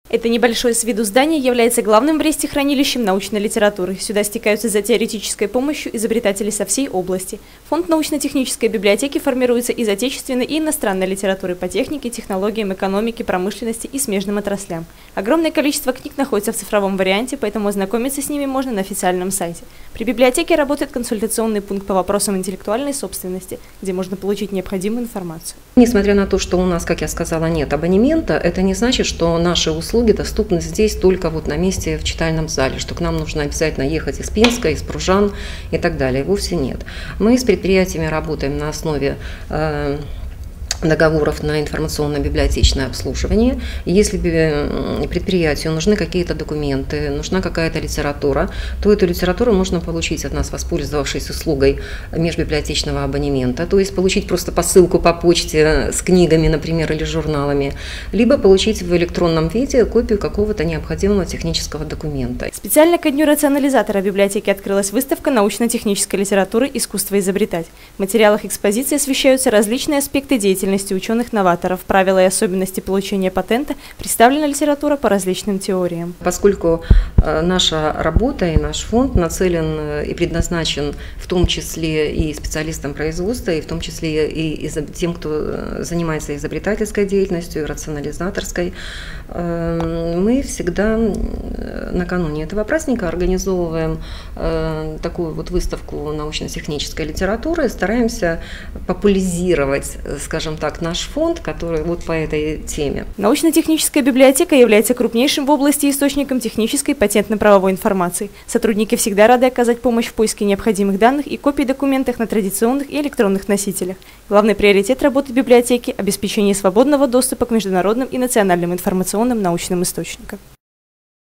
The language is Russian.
Это небольшое с виду здание является главным в Бресте хранилищем научной литературы. Сюда стекаются за теоретической помощью изобретатели со всей области. Фонд научно-технической библиотеки формируется из отечественной и иностранной литературы по технике, технологиям, экономике, промышленности и смежным отраслям. Огромное количество книг находится в цифровом варианте, поэтому ознакомиться с ними можно на официальном сайте. При библиотеке работает консультационный пункт по вопросам интеллектуальной собственности, где можно получить необходимую информацию. Несмотря на то, что у нас, как я сказала, нет абонемента, это не значит, что наши услуги доступны здесь только вот на месте в читальном зале, что к нам нужно обязательно ехать из Пинска, из Пружан и так далее. Вовсе нет. Мы с предприятиями работаем на основе договоров на информационно-библиотечное обслуживание. Если предприятию нужны какие-то документы, нужна какая-то литература, то эту литературу можно получить от нас, воспользовавшись услугой межбиблиотечного абонемента, то есть получить просто посылку по почте с книгами, например, или журналами, либо получить в электронном виде копию какого-то необходимого технического документа. Специально ко дню рационализатора в библиотеке открылась выставка научно-технической литературы «Искусство изобретать». В материалах экспозиции освещаются различные аспекты деятельности ученых-новаторов, правила и особенности получения патента, представлена литература по различным теориям. Поскольку наша работа и наш фонд нацелен и предназначен в том числе и специалистам производства, и в том числе и тем, кто занимается изобретательской деятельностью, и рационализаторской, мы всегда накануне этого праздника организовываем такую вот выставку научно-технической литературы, стараемся популяризировать, скажем так, наш фонд, который вот по этой теме. Научно-техническая библиотека является крупнейшим в области источником технической патентно-правовой информации. Сотрудники всегда рады оказать помощь в поиске необходимых данных и копий документов на традиционных и электронных носителях. Главный приоритет работы библиотеки – обеспечение свободного доступа к международным и национальным информационным научным источникам.